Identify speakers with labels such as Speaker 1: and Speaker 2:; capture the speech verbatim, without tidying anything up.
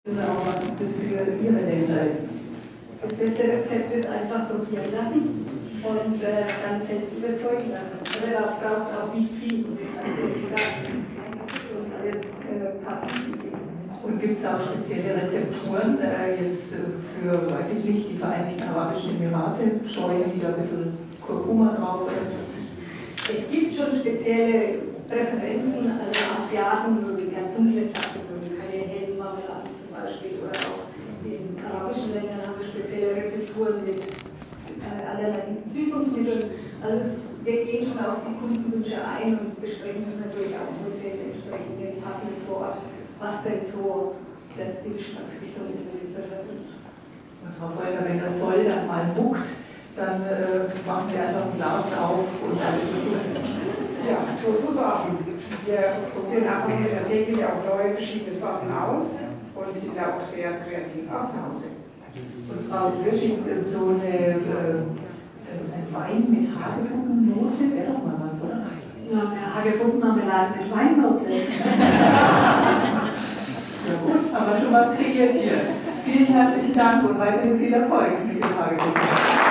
Speaker 1: Auch was für Ihre Länder ist. Das beste Rezept ist einfach probieren lassen und äh, dann selbst überzeugen lassen. Also da braucht es auch nicht viel, muss ich ganz ehrlich sagen. Und alles äh, passt.
Speaker 2: Und gibt es auch spezielle Rezepturen, äh, jetzt äh, für, weiß ich nicht, die Vereinigten Arabischen Emirate, streuen die da ein bisschen Kurkuma drauf oder so?
Speaker 1: Es gibt schon spezielle Präferenzen, also Asiaten würden gerne dunkle Sachen, würden keine hellen Marmeladen zum Beispiel, oder auch in arabischen Ländern haben wir spezielle Rezepturen mit äh, allerlei Süßungsmitteln. Also es, wir gehen schon auf die Kundenwünsche ein und besprechen das natürlich auch mit den entsprechenden Partnern vor Ort, was denn so der, die Geschmacksrichtung ist mit den Präferenzen.
Speaker 2: Und Frau Volker, wenn der Zoll dann mal muckt, dann äh, machen wir einfach ein Glas auf und alles ist gut.
Speaker 3: Ja, sozusagen. Wir probieren täglich auch neue verschiedene Sachen aus und sind da auch sehr kreativ auch zu Hause.
Speaker 2: Und Frau Wirsching, so eine, äh, ein Wein mit Hagebuttennote wäre doch mal was, oder?
Speaker 1: Ja, mehr Hagebuttenmarmelade mit Weinnote.
Speaker 2: Ja gut, haben wir schon was kreiert hier. Vielen herzlichen Dank und weiterhin viel Erfolg mit dem Hagebutten.